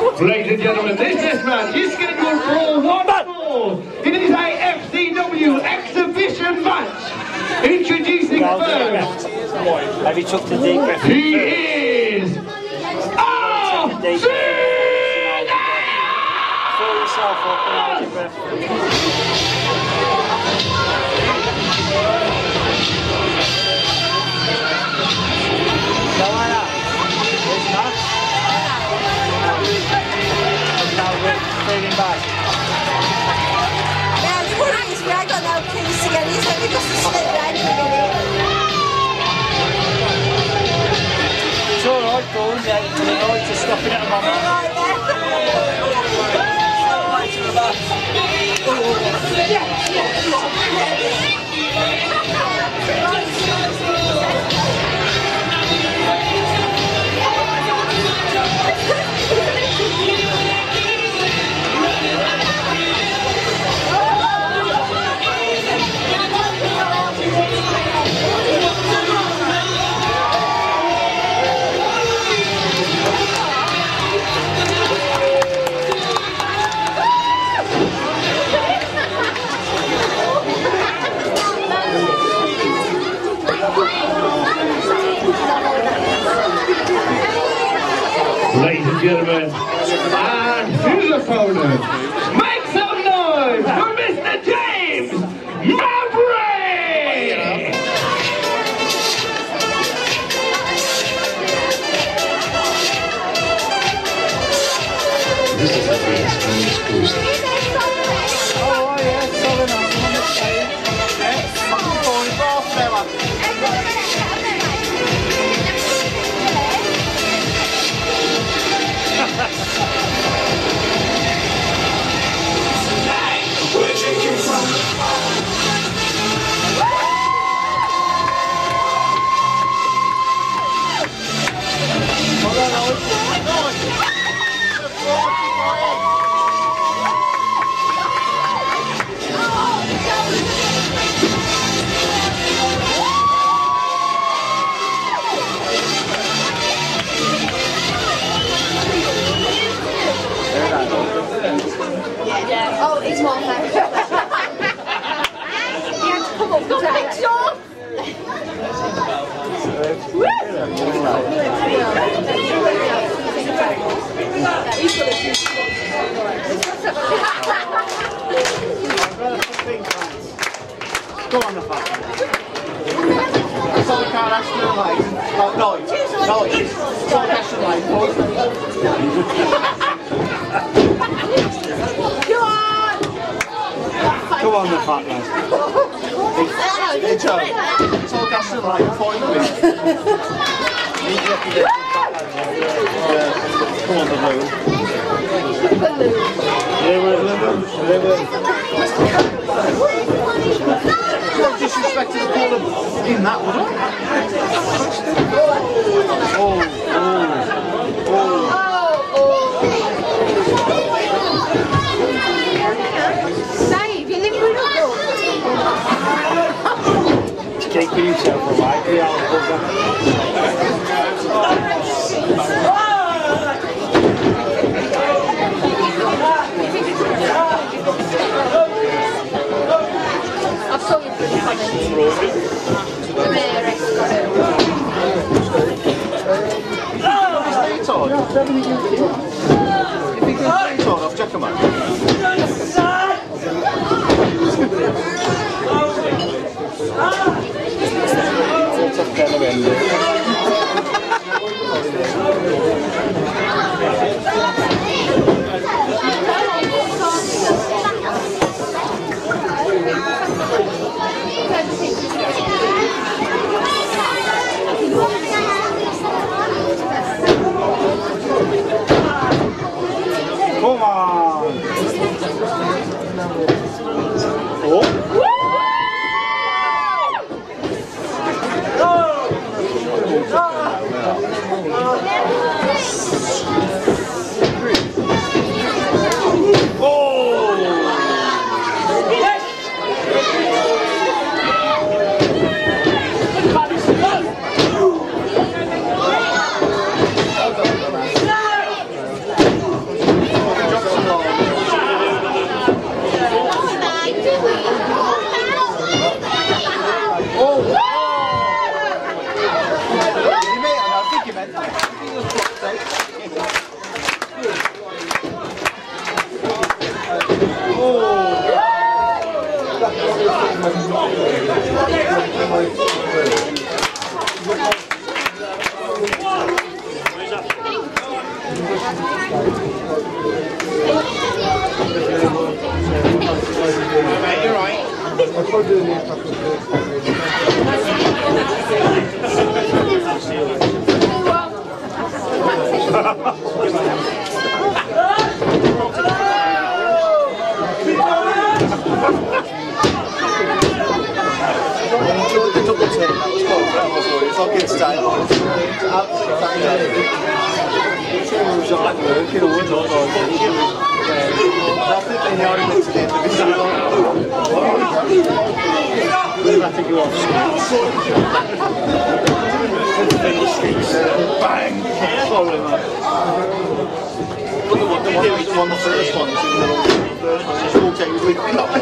Ladies and gentlemen, this match is scheduled for 1 fall. It is a FCW exhibition match. Introducing first. Have you took the deep breath? He is Fill yourself up and hold your breath. Go like that. It's not. Now we're feeling back. Yeah, the worry is we ain't got no keys to get in, so we just slip round for a minute. It's alright, boys. Yeah, you're alright to stopping at the moment. Right there. Ladies and gentlemen, and his opponent, make some noise for Mr. James Maverick! This is the greatest man exclusive. Oh, yeah, sorry, no, I'm on the stage. Yeah, I'm going for fella. Oh, it's more fun. You have to come up with that. Go on the phone. It's all the car that's still like. No, it's all the cash and light. Come on, the fat man. Hey, Joe. It's all gas and light. Come on, the balloon. No disrespect to the caller in that, would I? Keep yourself alive, we all I've saw you through the comments. If you can stay tall, I'll check them out. Mate, you're right. It's like it's style. It's absolutely fantastic. I think they held him into the end of his season. I think he was. Bang! Sorry, man. The first one, just walked out, he was leaving up.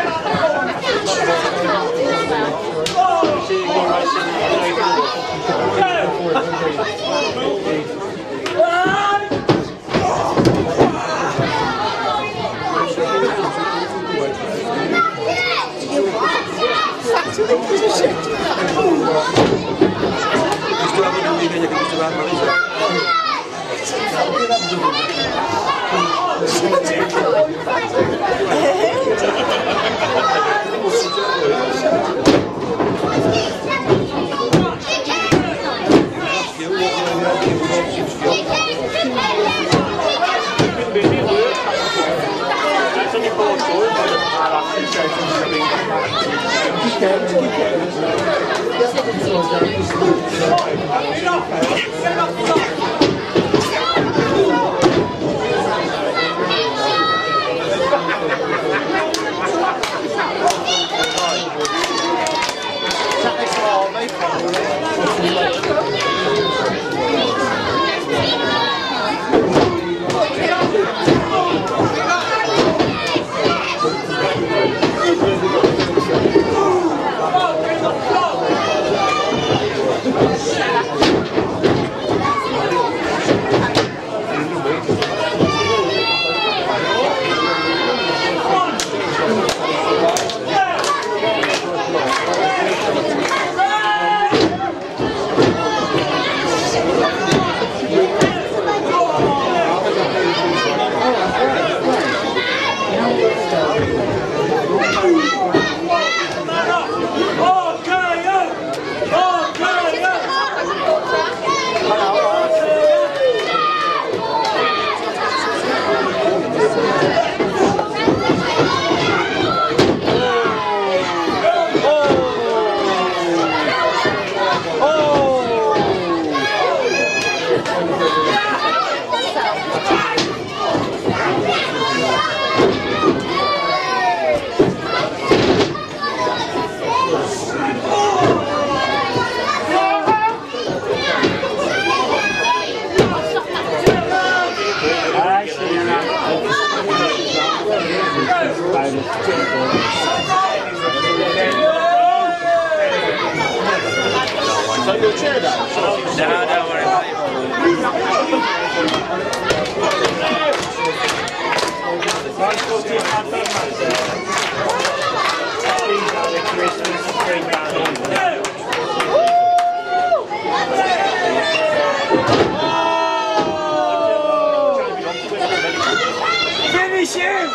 Finish him!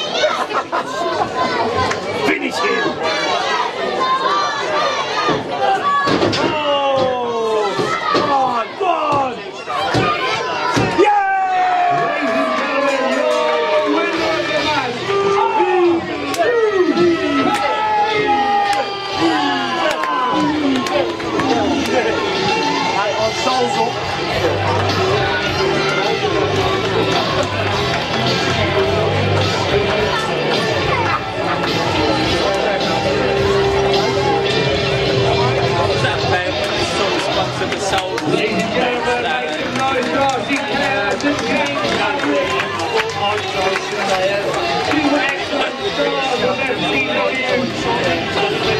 Finish him! Oh! Come on, go on! Yeah! Ladies and gentlemen, your winner of the match! On souls up. Ladies and gentlemen, make some noise for our declares and James Maverick. Two excellent stars of FCW.